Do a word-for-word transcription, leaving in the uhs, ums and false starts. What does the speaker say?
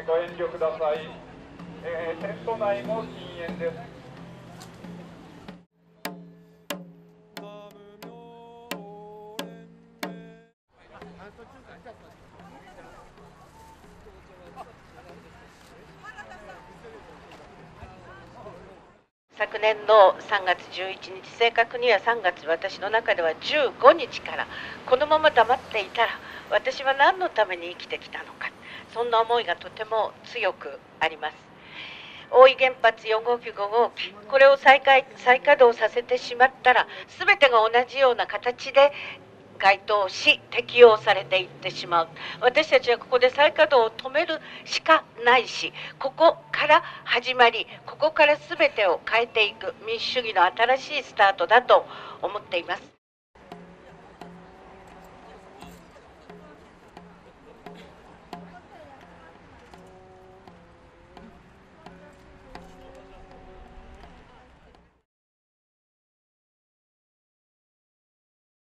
ご遠慮ください。えー、テント内も禁煙です。 昨年のさんがつじゅういちにち、正確にはさんがつ、私の中ではじゅうごにちから、このまま黙っていたら私は何のために生きてきたのか、そんな思いがとても強くあります。大井原発よんごうき、ごごうき、これを再開再稼働させてしまったら、全てが同じような形で該当し適用されていってしまう。私たちはここで再稼働を止めるしかないし、ここから始まり、ここから全てを変えていく民主主義の新しいスタートだと思っています。